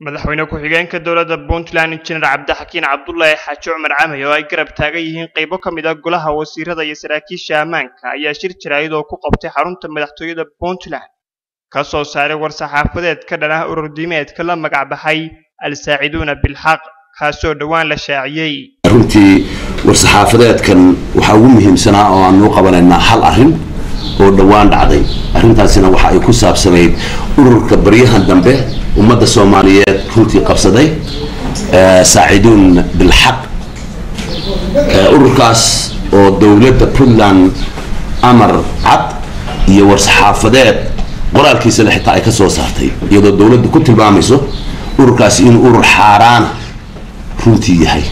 madaxweyne ku-xigeenka dowladda Puntland Injineer Cabdixakiin Cabdullaahi Xaaji Cumar Camay oo ay garab taagan yihiin qaybo ka mid ah golaha wasiirada iyo saraakiisha ammaanka ayaa shir jiraayad oo ku qabtay xarunta madaxtooyada Puntland ka soo saaray war-saxaafadeed ka dhan ah urur diimeedka la magac baxay Al-Saaciduuna Bilxaq kaasoo dhawaan la shaaciyay. runtii war-saxaafadeedkan waxa ugu muhiimsanaa oo aan noo qabanaynaa hal arrin oo dhawaan dhacday. arrintaasina waxa ay ku saabsanayd ururka baryahan dambe ummadda Soomaaliyeed runtii qabsaday Saaciduun Bilxaq ururkaas oo dawladda Puntland amar cad iyo war-saxaafadeed qoraalkiisa xitaa ay ka soo saartay iyadoo dawladdu ku tilmaamayso ururkaas in urur xaaraan runtii yahay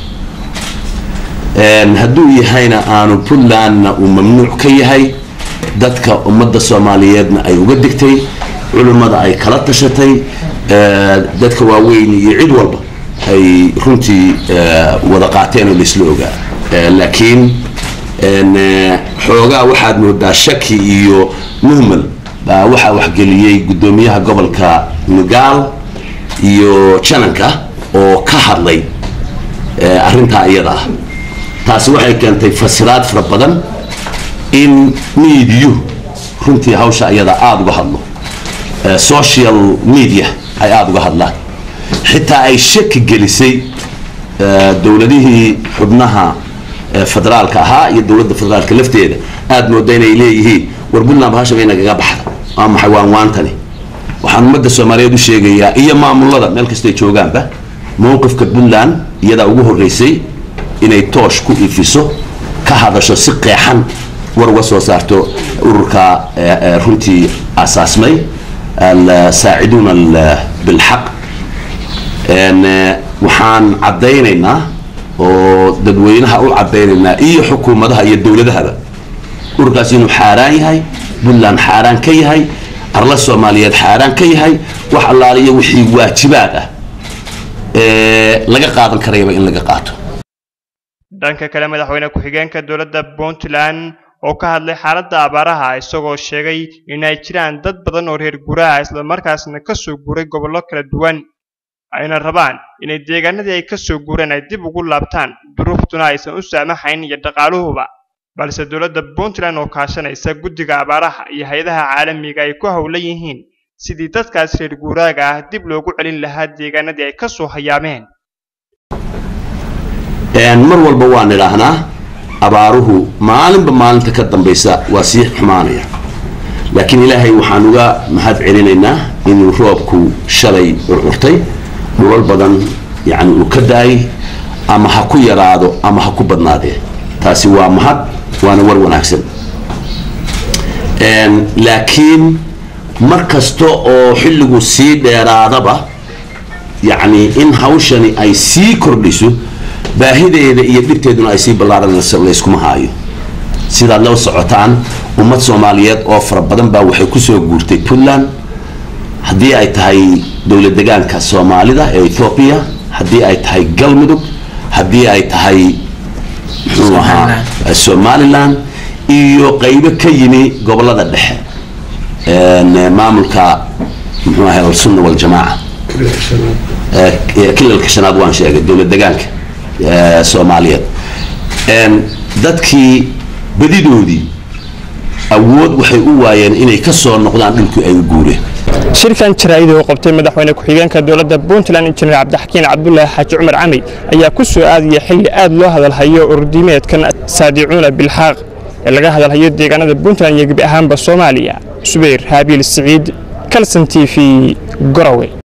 hadduu yahayna aanu Puntlandna uu mamnuuc ka yahay dadka ummadda Soomaaliyeedna ay uga digtay culimada ay kala tashatay dadka waaweyn iyo cid walba ay runtii wada qaateen oo isla ogaa laakiin xoogaa waxaad moodaa shaki iyo muhmal baa waxa wax geliyay gudoomiyaha gobolka Nugaal iyo Jananka oo ka hadlay arrinta iyada ah taasi waxay keentay fasiraad fara badan in media runtii hawsha iyada aad uga hadlo social media ay aad uga hadlaan xitaa ay shaki gelisay dawladihii xubnaha federaalka ahaa iyo dawladda federaalka lafteeda aad moodaa inay leeyihiin war Puntland bahasha bay naga baxda ama xawaantani waxaan ummadda Soomaaliyeed u sheegayaa iyo maamulada meel kasta ay joogaanba mowqifka Puntland iyada ugu horeysay inay toosh ku ifiso ka hadasho si qeexan war uga soo saarto ururka runtii asaasmay Al-Saaciduuna Bilxaq waxaan cadaynaynaa oo dadweynaha u cadaynaynaa iyo xukuumadaha iyo dawladahaba ururkaas inuu xaaraan yahay Puntland xaaraan ka yahay arla Soomaaliyeed xaaraan ka yahay wax allaaliyo wixii waajibaad ah laga qaadan karayba in laga qaato. dhanka kale madaxweyne ku-xigeenka dowladda Puntland oo ka hadlay xaaladda abaaraha isagoo sheegay in ay jiraan dad badan oo reer guuraha isla markaasna ka soo guuray gobollo kala duwan ayna rabaan inay deegaanadii ay ka soo guureen ay dib ugu laabtaan duruuftuna aysan u saamaxayn iyo dhaqaaluhuba balse dowladda Puntland oo kaashanaysa guddiga abaaraha iyo hay'adaha caalamiga ay ku hawlan yihiin sidii dadkaas reer guuraaga ah dib loogu celin lahaa deegaanadii ay ka soo hayaameen. mar walba waan idhaahnaa abaaruhu maalinba maalinta ka dambaysa waa sii xumaanaya laakiin ilaahay waxaan uga mahad celinaynaa inuu roobku shalay ururtay dhulal badan yani uu ka daay ama ha ku yaraado ama ha ku badnaadee taasi waa mahad waana war wanaagsan laakiin mar kasta oo xilligu sii dheeraadaba yani in hawshani ay sii kordhiso baahideeda iyo dhibteeduna ay sii ballaaranayso la iskuma haayo sidaad la socotaan ummad Soomaaliyeed oo fara badan baa waxay ku soo guurtay Puntland haddii ay tahay dawlad deegaanka Soomaalida ee Ethiopia haddii ay tahay Galmudug haddii ay tahay Somaliland iyo qaybo ka yimi gobolada dhexe maamulka al-Sunna wal Jamaaca kilalka shanaad waan sheegay dawlad deegaanka Soomaaliyeed dadkii badidoodii awood waxay u waayeen inay ka soo noqdaan dhulkii ay u guureen. shirkan jaraa'id oo qabtay madaxweyne ku-xigeenka dowladda Puntland Injineer Cabdixakiin Cabdullaahi Xaaji Cumar Camay ayaa ku soo aadiyay xilli aad loo hadalhayo urur diimeedkan Saaciduuna Bilxaq ee laga hadalhayo deegaanada Puntland iyo gabi ahaanba Soomaaliya. Subayr Habiil Saciid Kalsan TV Garowe.